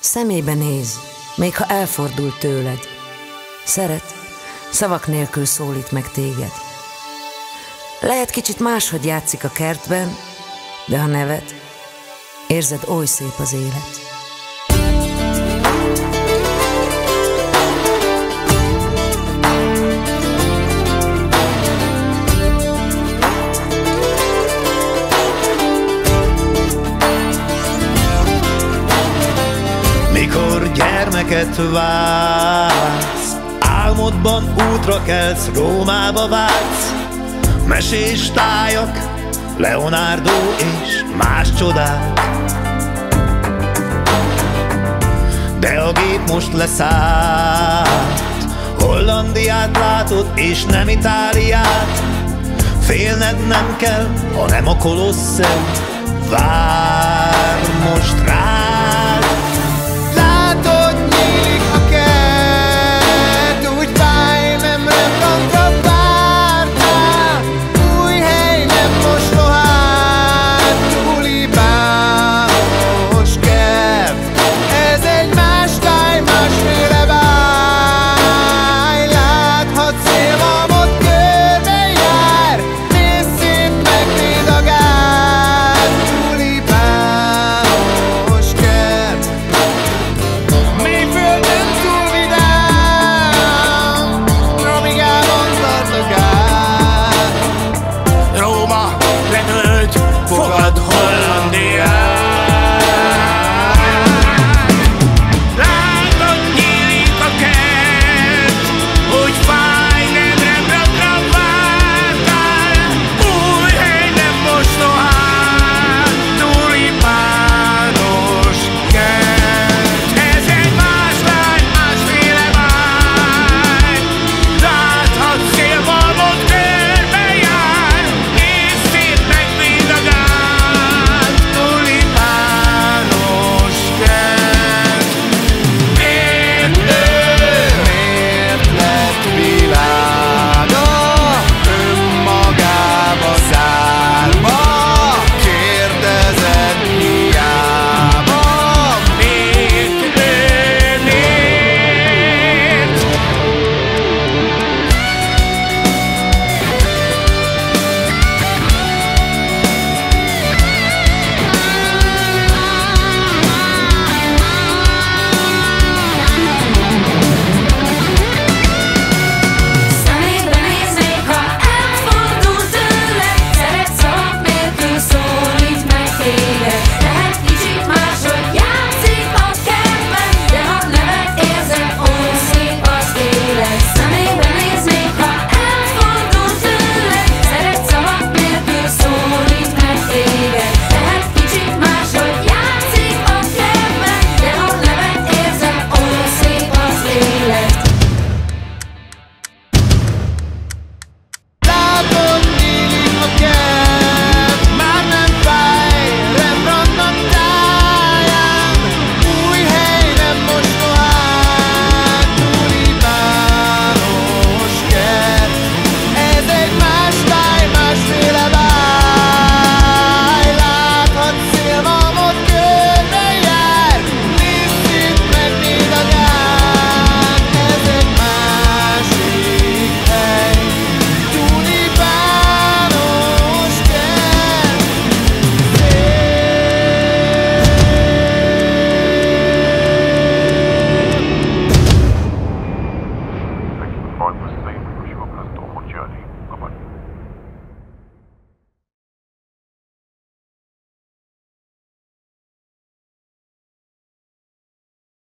Szemébe néz, még ha elfordul tőled. Szeret, szavak nélkül szólít meg téged. Lehet kicsit máshogy játszik a kertben, de ha nevet, érzed, oly szép az élet. Mikor gyermeket vársz, álmodban útra kelsz, Rómába vágysz. Mesés tájak, Leonardo és más csodák. De a gép most leszállt, Hollandiát látod és nem Itáliát. Félned nem kell, ha nem a Kolosseum. Várj!